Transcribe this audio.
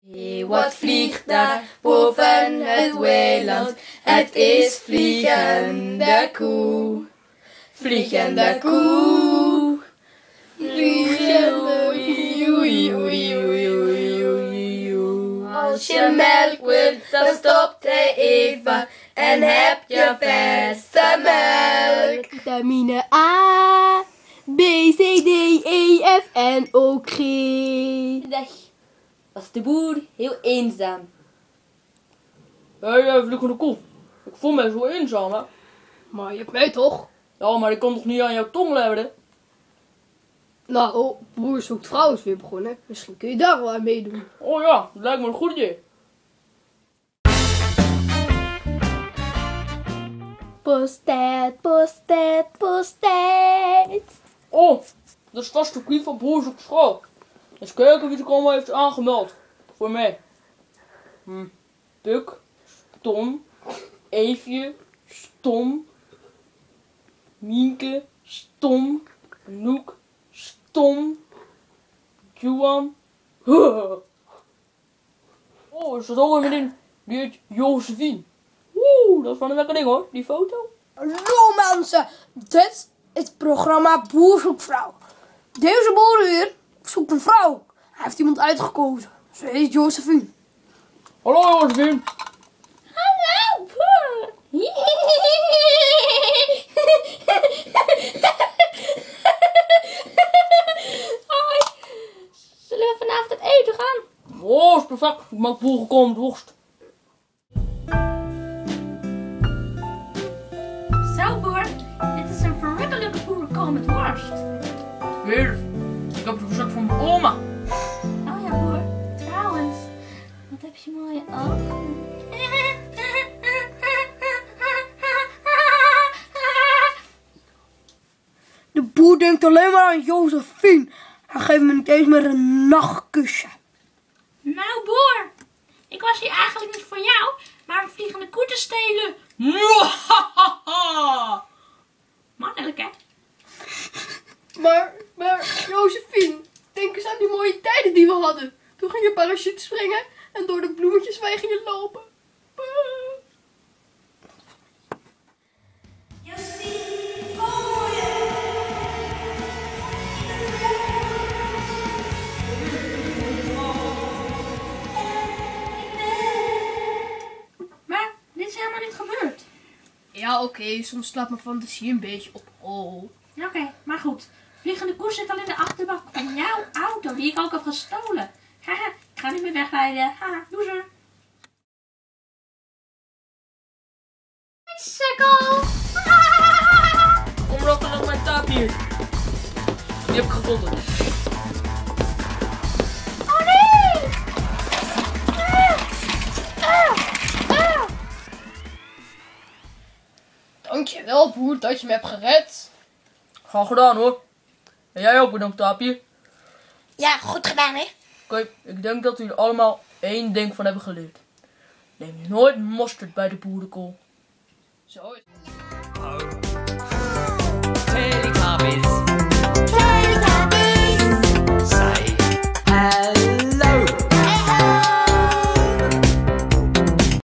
Hé, wat vliegt daar boven het weiland? Het is Vliegende Koe. Vliegende Koe. Vliegende Koe. Als je melk wilt, dan stopt hij even en heb je verse melk. Vitamine A, B, C, D, E, F en ook G. Dag. Was de boer heel eenzaam. Hé, Vliegende Koe. Ik voel mij zo eenzaam, hè. Maar je hebt mij toch? Ja, maar ik kan toch niet aan jouw tong leveren? Nou, Broer Zoekt Vrouw is weer begonnen. Misschien kun je daar wel aan meedoen. Oh ja, dat lijkt me een goed idee. Posttijd, posttijd, posttijd. Oh, dat is vast de quiz van Broer Zoekt Vrouw. Eens kijken wie zich allemaal heeft aangemeld. Voor mij. Puk, Tom, Eefje, Stom, Mienke, Stom, Noek, Stom, Johan. Oh, is dat al een vriendin? Die heet Josephine. Dat is wel een lekker ding hoor, die foto. Hallo mensen, dit is het programma Boer Zoekt Vrouw. Deze boer hier zoekt een vrouw. Hij heeft iemand uitgekozen. Ze heet Josephine. Hallo Josephine. Hallo, boer. Hoi. Zullen we vanavond het eten gaan? Oh, is perfect. Ik maak boerenkool worst. Zo boer, dit is een verrukkelijke boerenkool met worst. Weer, ik heb het recept van mijn oma. Oh ja boer, trouwens, wat heb je mooie ogen. De boer denkt alleen maar aan Josephine. Hij geeft me niet eens meer een nachtkusje. Nou boer, ik was hier eigenlijk niet voor jou, maar een vliegende koe te stelen. Mannelijk hè? Maar Josephine, denk eens aan die mooie tijden die we hadden. Toen ging je parachute springen en door de bloemetjes wij gingen lopen. Maar dit is helemaal niet gebeurd. Ja, oké, soms slaat mijn fantasie een beetje op hol. Oké, maar goed. Vliegende koe zit al in de achterbak van jouw auto die ik ook heb gestolen. Haha, ik ga niet meer wegrijden. Haha, loser. Sukkel! Kom nog naar mijn taak hier. Die heb ik gevonden. Oh nee! Dankjewel, boer, dat je me hebt gered. Graag gedaan hoor. En jij ook bedankt, Taapje. Ja, goed gedaan hè. Oké, ik denk dat jullie allemaal één ding van hebben geleerd. Neem nooit mosterd bij de boerenkool. Zo is het.